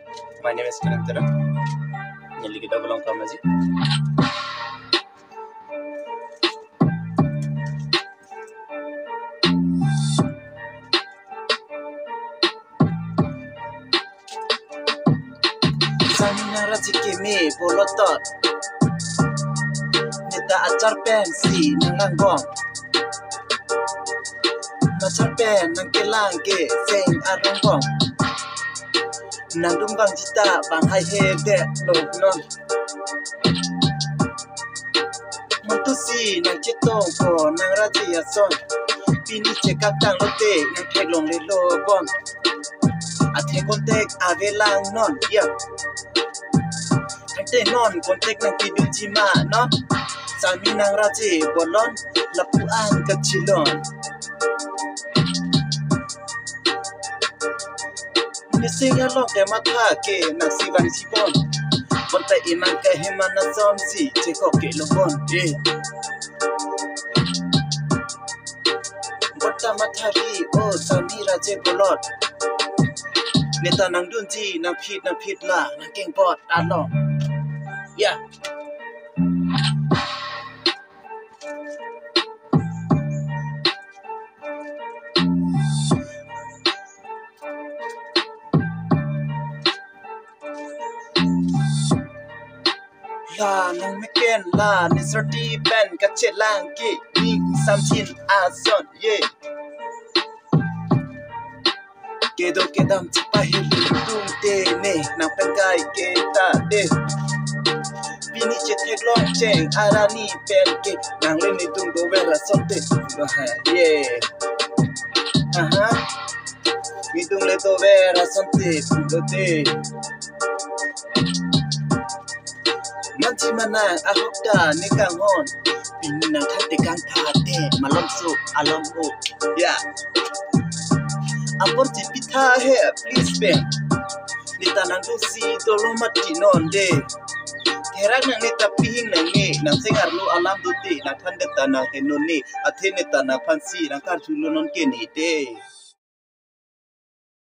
My name is Kanantara. Nyali kita belong kamaji. Samina rajiki mi bolotot. Nita acar pensi nanganggong. Macar pen nang kelang ke seng aronggong. Nandung bang jita bang hai he de long non. Mantusi nang cetong ko nang raji ason. Pini cekak tang lote nang kelong le lobon. Ate kontek avelang non ya. Ate non kontek nang kidul jima non. Sami nang raji bolon lapuan kecilon. Nising along ke mata ke nasi van sibon. Bonta iman ke hemana somsi cekok ke lobon Bonta matari oh samira je bolot. Neta nang dunji nang pit la nang keng bot along. Ya. La nang meken la ni serti ben kacet langki ni samchin ason ye kedo kedam cipahili tung te ne nang pengai kita de bini cetek long ceng arani pelke nang leni tung do vera sonte ye aha midung le do vera sonte pulote Manci mana ahok da ni kang hon Pini nang tate kang tate malam su alam ho ya Ampor cipita he please ben Nita nang dusi tolo mati non de Terang nang nita pihing nang ni Nang sengar lu alam duti Nang kandeta nang henoni Ate nita nang pansi Nang karjulu non keni de